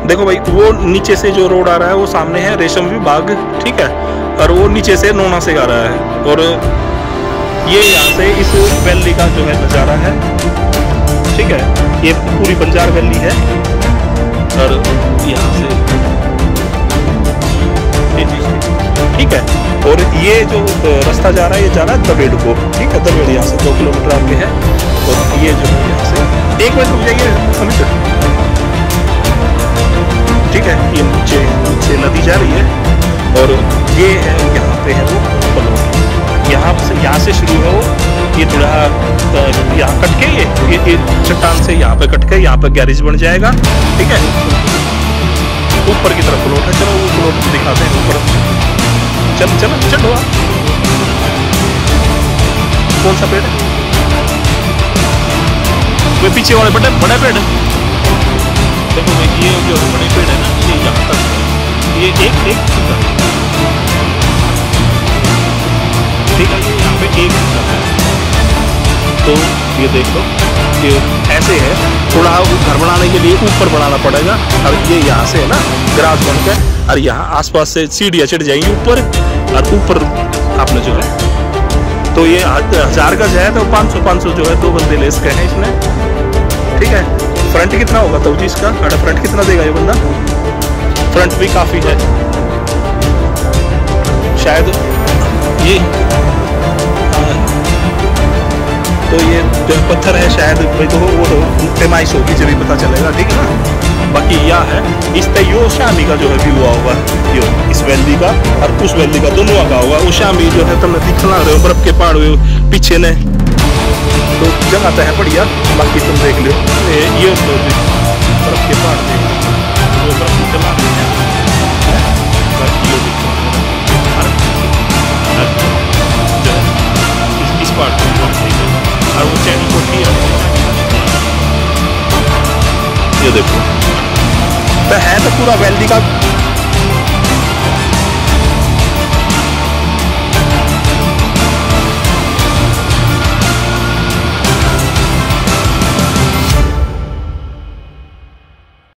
देखो भाई, वो नीचे से जो रोड आ रहा है वो सामने है रेशम विभाग, ठीक है, और वो नीचे से नोना से आ रहा है। और ये यहाँ से इस वैली का जो है नज़ारा है, ठीक है, ये पूरी बंजार वैली है। और यहाँ से ठीक है, और ये जो रास्ता जा रहा है ये जा रहा है दबेड़ को, ठीक है, दबेड़ यहाँ से 2 किलोमीटर आगे है। और ये जो है यहाँ से 1 मिनट रुक जाइए अमित, ठीक है, ये नीचे नदी जा रही है। और ये है यहाँ पे है वो प्लॉट, यहाँ से शुरू है वो, ये थोड़ा यहाँ कट के ये चट्टान से यहाँ पे कट के यहाँ पे गैरेज बन जाएगा, ठीक है। ऊपर की तरफ प्लॉट है, चलो वो प्लॉट दिखाते हैं ऊपर। चलो चलो कौन सा पेड़ है? वे पीछे वाले बड़े पेड़ है। देखो भाई, ये जो बड़े पेड़ है ना, ये यहाँ तक है, ये एक ठीक है, ये यहाँ पे एक है। तो ये देखो, ये ऐसे है, थोड़ा घर बनाने के लिए ऊपर बनाना पड़ेगा। और ये यहाँ से है ना ग्रास बन के, और यहाँ आसपास से सीढ़ियाँ चढ़ जाएंगी ऊपर, और ऊपर आपने जो है, तो ये 1000 गज है, तो 500 जो है 2 बंदे ले सके हैं इसमें, ठीक है। फ्रंट कितना होगा तो जी इसका, फ्रंट कितना देगा ये बंदा? फ्रंट भी काफी है शायद ये, तो ये जो पत्थर है शायद भाई, तो वो तो पैमाइश होगी जब भी पता चलेगा, ठीक है ना। बाकी यह है इस पे यो शामी का जो है व्यू होगा, यो इस वैली का और उस वैली का दोनों का होगा। वो शामी जो है तुमने दिखना रहे हो, बर्फ के पहाड़ हुए पीछे ने, तो जगह तो है बढ़िया। बाकी तुम देख लो ये बर्फ के पहाड़ देख वो बर्फ चला इस पार्ट और वो चैनी कोठी है, ये देखो तो है तो पूरा वैली का